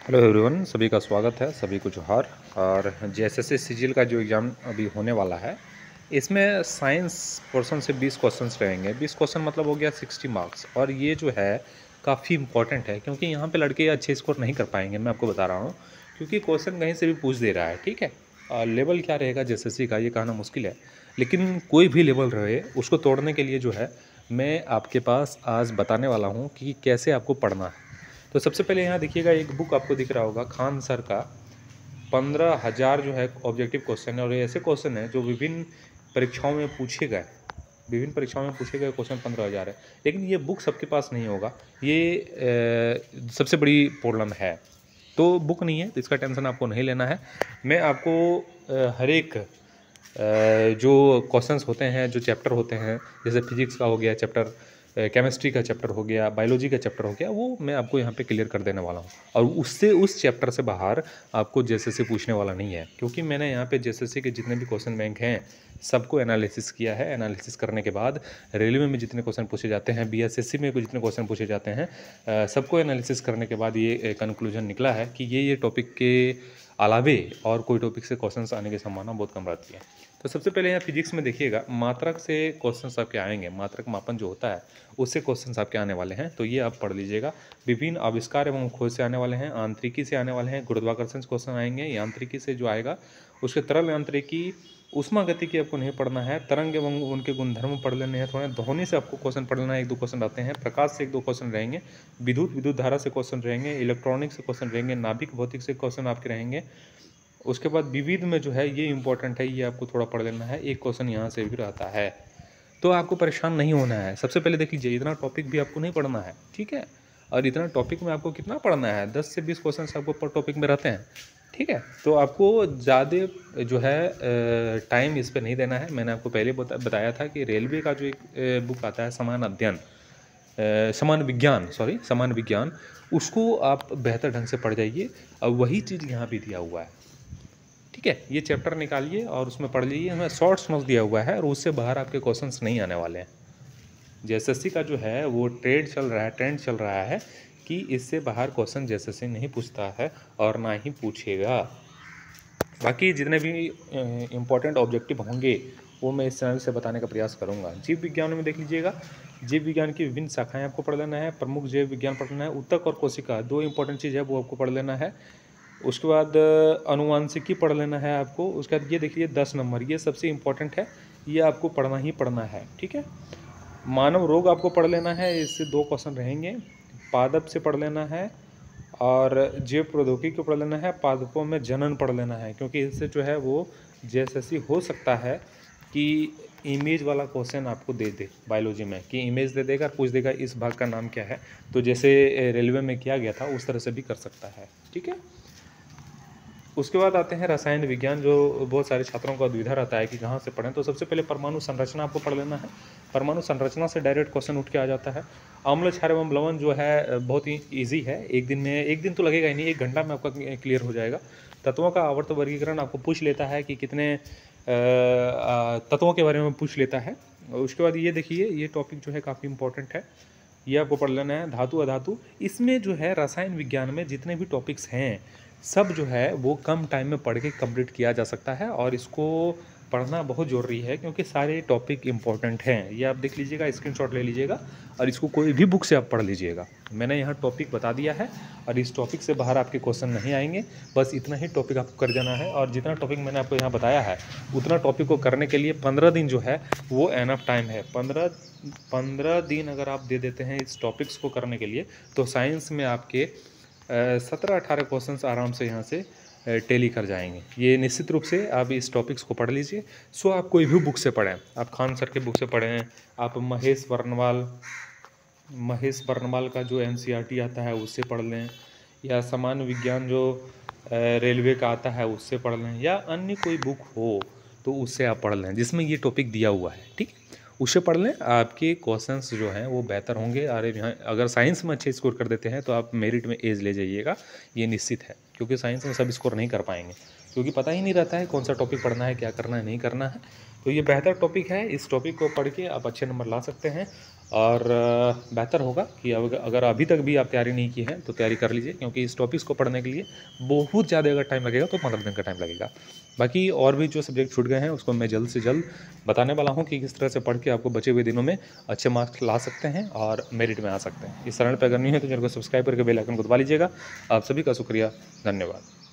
Hello everyone, सभी का स्वागत है। सभी को जोहार। और जेएसएससी सीजीएल का जो एग्ज़ाम अभी होने वाला है, इसमें साइंस पोर्शन से 20 क्वेश्चंस रहेंगे। 20 क्वेश्चन मतलब हो गया 60 मार्क्स। और ये जो है काफ़ी इंपॉर्टेंट है, क्योंकि यहाँ पे लड़के अच्छे स्कोर नहीं कर पाएंगे। मैं आपको बता रहा हूँ, क्योंकि क्वेश्चन कहीं से भी पूछ दे रहा है। ठीक है, लेवल क्या रहेगा जेएसएससी का, ये कहना मुश्किल है। लेकिन कोई भी लेवल रहे, उसको तोड़ने के लिए जो है मैं आपके पास आज बताने वाला हूँ कि कैसे आपको पढ़ना है। तो सबसे पहले यहाँ देखिएगा, एक बुक आपको दिख रहा होगा खान सर का 15,000 जो है ऑब्जेक्टिव क्वेश्चन है। और ये ऐसे क्वेश्चन है जो विभिन्न परीक्षाओं में पूछे गए, विभिन्न परीक्षाओं में पूछे गए क्वेश्चन 15,000 है। लेकिन ये बुक सबके पास नहीं होगा, ये सबसे बड़ी प्रॉब्लम है। तो बुक नहीं है तो इसका टेंशन आपको नहीं लेना है। मैं आपको हर एक जो क्वेश्चंस होते हैं, जो चैप्टर होते हैं, जैसे फिजिक्स का हो गया चैप्टर, केमिस्ट्री का चैप्टर हो गया, बायोलॉजी का चैप्टर हो गया, वो मैं आपको यहाँ पे क्लियर कर देने वाला हूँ। और उससे उस चैप्टर से बाहर आपको जेएसएससी पूछने वाला नहीं है, क्योंकि मैंने यहाँ पे जेएसएससी के जितने भी क्वेश्चन बैंक हैं सबको एनालिसिस किया है। एनालिसिस करने के बाद रेलवे में जितने क्वेश्चन पूछे जाते हैं, बीएसएससी में जितने क्वेश्चन पूछे जाते हैं, सबको एनालिसिस करने के बाद ये कंक्लूजन निकला है कि ये टॉपिक के अलावे और कोई टॉपिक से क्वेश्चंस आने की संभावना बहुत कम रहती है। तो सबसे पहले यहाँ फिजिक्स में देखिएगा, मात्रक से क्वेश्चंस आपके आएंगे। मात्रक मापन जो होता है उससे क्वेश्चंस आपके आने वाले हैं, तो ये आप पढ़ लीजिएगा। विभिन्न आविष्कार एवं खोज से आने वाले हैं, आंतरिकी से आने वाले हैं, गुरुत्वाकर्षण से क्वेश्चन आएंगे। यांत्रिकी से जो आएगा उसके तरल यांत्रिकी, उष्मा गति की आपको नहीं पढ़ना है। तरंग एवं उनके गुणधर्म पढ़ लेने हैं थोड़े। ध्वनि से आपको क्वेश्चन पढ़ना है, 1-2 क्वेश्चन आते हैं। प्रकाश से 1-2 क्वेश्चन रहेंगे। विद्युत धारा से क्वेश्चन रहेंगे। इलेक्ट्रॉनिक से क्वेश्चन रहेंगे। नाभिक भौतिक से क्वेश्चन आपके रहेंगे। उसके बाद विविध में जो है ये इंपॉर्टेंट है, ये आपको थोड़ा पढ़ लेना है। एक क्वेश्चन यहाँ से भी रहता है, तो आपको परेशान नहीं होना है। सबसे पहले देख लीजिए, इतना टॉपिक भी आपको नहीं पढ़ना है, ठीक है। और इतना टॉपिक में आपको कितना पढ़ना है, 10 से 20 क्वेश्चन आपको पर टॉपिक में रहते हैं, ठीक है। तो आपको ज़्यादा जो है टाइम इस पर नहीं देना है। मैंने आपको पहले बताया था कि रेलवे का जो एक बुक आता है समान विज्ञान, उसको आप बेहतर ढंग से पढ़ जाइए। और वही चीज़ यहाँ भी दिया हुआ है, ठीक है। ये चैप्टर निकालिए और उसमें पढ़ लीजिए। हमें शॉर्ट्स नोट्स दिया हुआ है और उससे बाहर आपके क्वेश्चंस नहीं आने वाले हैं। जेएसएससी का जो है वो ट्रेंड चल रहा है कि इससे बाहर क्वेश्चन जेएसएससी नहीं पूछता है और ना ही पूछेगा। बाकी जितने भी इम्पोर्टेंट ऑब्जेक्टिव होंगे वो मैं इस चैनल से बताने का प्रयास करूंगा। जीव विज्ञान में देख लीजिएगा, जीव विज्ञान की विभिन्न शाखाएं आपको पढ़ लेना है। प्रमुख जैव विज्ञान पढ़ लेना है। ऊतक और कोशिका, 2 इंपॉर्टेंट चीज़ है, वो आपको पढ़ लेना है। उसके बाद अनुवांशिकी पढ़ लेना है आपको। उसके बाद ये देखिए 10 नंबर, ये सबसे इम्पोर्टेंट है, ये आपको पढ़ना ही पढ़ना है, ठीक है। मानव रोग आपको पढ़ लेना है, इससे 2 क्वेश्चन रहेंगे। पादप से पढ़ लेना है और जैव प्रौद्योगिकी को पढ़ लेना है। पादपों में जनन पढ़ लेना है, क्योंकि इससे जो है वो जेएसएससी हो सकता है कि इमेज वाला क्वेश्चन आपको दे दे बायोलॉजी में, कि इमेज दे देगा, पूछ देगा इस भाग का नाम क्या है। तो जैसे रेलवे में किया गया था उस तरह से भी कर सकता है, ठीक है। उसके बाद आते हैं रसायन विज्ञान, जो बहुत सारे छात्रों का दुविधा रहता है कि कहाँ से पढ़ें। तो सबसे पहले परमाणु संरचना आपको पढ़ लेना है। परमाणु संरचना से डायरेक्ट क्वेश्चन उठ के आ जाता है। अम्ल, क्षार एवं लवण जो है बहुत ही ईजी है। एक दिन तो लगेगा ही नहीं, 1 घंटा में आपका क्लियर हो जाएगा। तत्वों का आवर्त वर्गीकरण आपको पूछ लेता है कि कितने तत्वों के बारे में पूछ लेता है। उसके बाद ये देखिए, ये टॉपिक जो है काफ़ी इंपॉर्टेंट है, ये आपको पढ़ लेना है। धातु अधातु, इसमें जो है रसायन विज्ञान में जितने भी टॉपिक्स हैं सब जो है वो कम टाइम में पढ़ के कंप्लीट किया जा सकता है। और इसको पढ़ना बहुत ज़रूरी है, क्योंकि सारे टॉपिक इंपॉर्टेंट हैं। ये आप देख लीजिएगा, स्क्रीनशॉट ले लीजिएगा और इसको कोई भी बुक से आप पढ़ लीजिएगा। मैंने यहाँ टॉपिक बता दिया है और इस टॉपिक से बाहर आपके क्वेश्चन नहीं आएंगे। बस इतना ही टॉपिक आपको कर जाना है। और जितना टॉपिक मैंने आपको यहाँ बताया है उतना टॉपिक को करने के लिए 15 दिन जो है वो एनफ टाइम है। 15 दिन अगर आप दे देते हैं इस टॉपिक्स को करने के लिए, तो साइंस में आपके 17-18 क्वेश्चंस आराम से यहाँ से टेली कर जाएंगे। ये निश्चित रूप से आप इस टॉपिक्स को पढ़ लीजिए। सो आप कोई भी बुक से पढ़ें, आप खान सर के बुक से पढ़ें, आप महेश बर्नवाल का जो एनसीईआरटी आता है उससे पढ़ लें, या समान विज्ञान जो रेलवे का आता है उससे पढ़ लें, या अन्य कोई बुक हो तो उससे आप पढ़ लें जिसमें ये टॉपिक दिया हुआ है, ठीक है। उससे पढ़ लें, आपके क्वेश्चंस जो हैं वो बेहतर होंगे। अरे यहाँ अगर साइंस में अच्छे स्कोर कर देते हैं तो आप मेरिट में एज ले जाइएगा, ये निश्चित है। क्योंकि साइंस में सब स्कोर नहीं कर पाएंगे, क्योंकि पता ही नहीं रहता है कौन सा टॉपिक पढ़ना है, क्या करना है, नहीं करना है। तो ये बेहतर टॉपिक है, इस टॉपिक को पढ़ के आप अच्छे नंबर ला सकते हैं। और बेहतर होगा कि अगर अभी तक भी आप तैयारी नहीं की है तो तैयारी कर लीजिए, क्योंकि इस टॉपिक्स को पढ़ने के लिए बहुत ज़्यादा अगर टाइम लगेगा तो 15 दिन का टाइम लगेगा। बाकी और भी जो सब्जेक्ट छूट गए हैं उसको मैं जल्द से जल्द बताने वाला हूँ कि किस तरह से पढ़ के आपको बचे हुए दिनों में अच्छे मार्क्स ला सकते हैं और मेरिट में आ सकते हैं। इस चैनल पर अगर नहीं है तो चैनल को सब्सक्राइब करके बेल आइकन को दबा लीजिएगा। आप सभी का शुक्रिया, धन्यवाद।